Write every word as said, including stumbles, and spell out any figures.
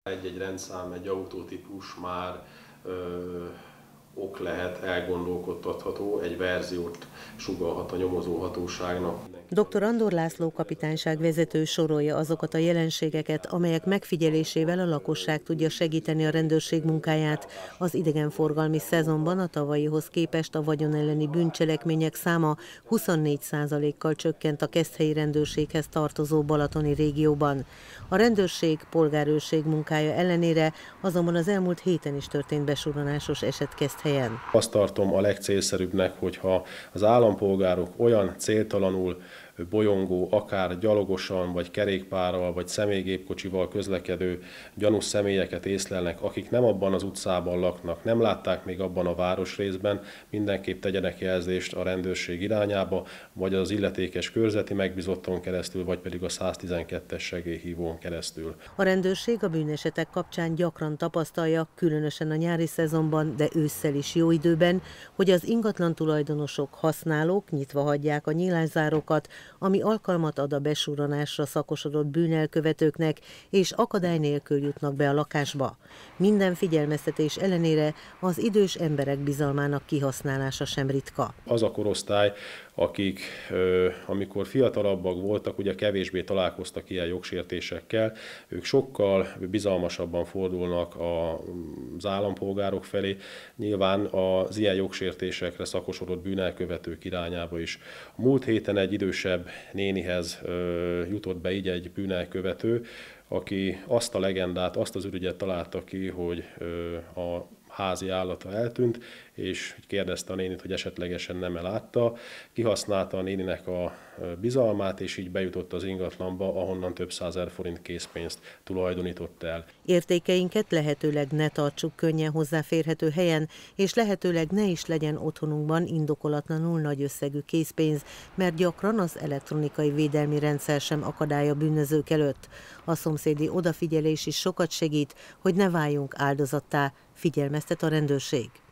Egy-egy rendszám, egy autótípus már ö, ok lehet, elgondolkodtatható, egy verziót sugallhat a nyomozóhatóságnak. doktor Andor László kapitányság vezető sorolja azokat a jelenségeket, amelyek megfigyelésével a lakosság tudja segíteni a rendőrség munkáját. Az idegenforgalmi szezonban a tavalyihoz képest a vagyon elleni bűncselekmények száma huszonnégy százalékkal csökkent a keszthelyi rendőrséghez tartozó balatoni régióban. A rendőrség, polgárőrség munkája ellenére azonban az elmúlt héten is történt besurranásos eset Keszthelyen. Azt tartom a legcélszerűbbnek, hogyha az állampolgárok olyan céltalanul bolyongó, akár gyalogosan, vagy kerékpárral, vagy személygépkocsival közlekedő gyanús személyeket észlelnek, akik nem abban az utcában laknak, nem látták még abban a városrészben, mindenképp tegyenek jelzést a rendőrség irányába, vagy az illetékes körzeti megbízotton keresztül, vagy pedig a száztizenkettes segélyhívón keresztül. A rendőrség a bűnesetek kapcsán gyakran tapasztalja, különösen a nyári szezonban, de ősszel is jó időben, hogy az ingatlan tulajdonosok, használók nyitva hagyják a nyílászárókat, ami alkalmat ad a besurranásra szakosodott bűnelkövetőknek, és akadály nélkül jutnak be a lakásba. Minden figyelmeztetés ellenére az idős emberek bizalmának kihasználása sem ritka. Az a korosztály, akik amikor fiatalabbak voltak, ugye kevésbé találkoztak ilyen jogsértésekkel, ők sokkal bizalmasabban fordulnak az állampolgárok felé, nyilván az ilyen jogsértésekre szakosodott bűnelkövetők irányába is. A múlt héten egy idősebb nénihez jutott be így egy bűnelkövető, aki azt a legendát, azt az ürügyet találta ki, hogy a házi állata eltűnt, és kérdezte a nénit, hogy esetlegesen nem-e látta. Kihasználta a néninek a bizalmát, és így bejutott az ingatlanba, ahonnan több százezer forint készpénzt tulajdonított el. Értékeinket lehetőleg ne tartsuk könnyen hozzáférhető helyen, és lehetőleg ne is legyen otthonunkban indokolatlanul nagy összegű készpénz, mert gyakran az elektronikai védelmi rendszer sem akadály a bűnözők előtt. A szomszédi odafigyelés is sokat segít, hogy ne váljunk áldozattá, figyelmeztet a rendőrség.